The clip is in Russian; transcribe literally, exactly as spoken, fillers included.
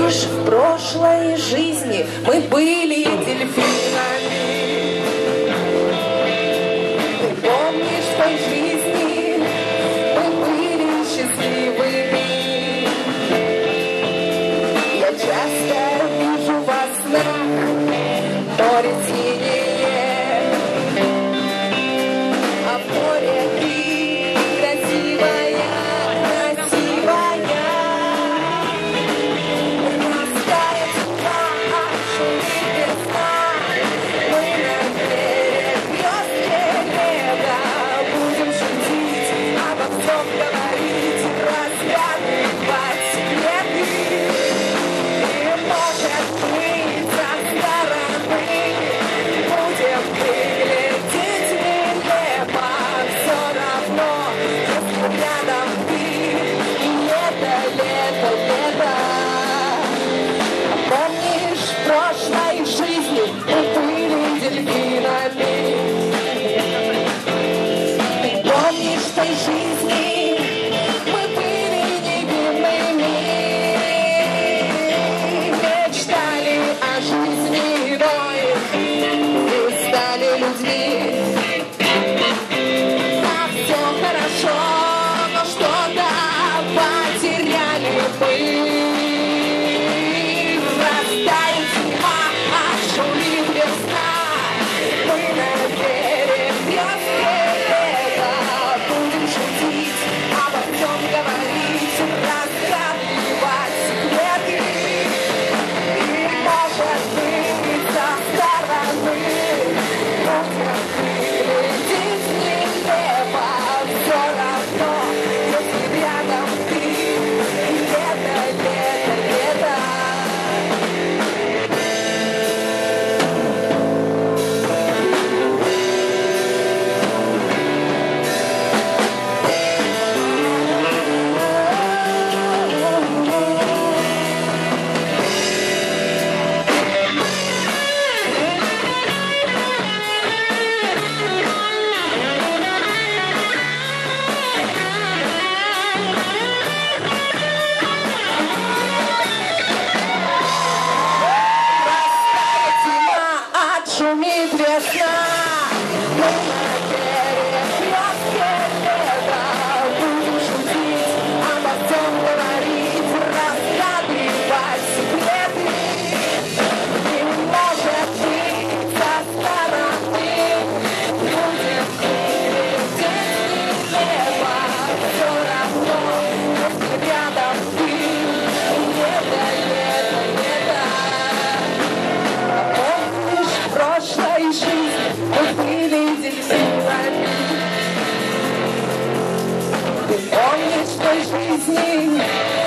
В прошлой жизни мы были дельфинами. Ты помнишь, в той жизни мы были счастливыми. Я часто вижу во снах море синее, а в море ты красивая, красивая. Шумит весна, мы на перекрестке лета. Будем шутить, обо всем говорить, разгадывать секреты. И может быть со стороны будем глядеть небо. Все равно, если рядом ты, лето, лето, лето. Прошлой жизни мы были дельфинами. Ты помнишь, в той жизни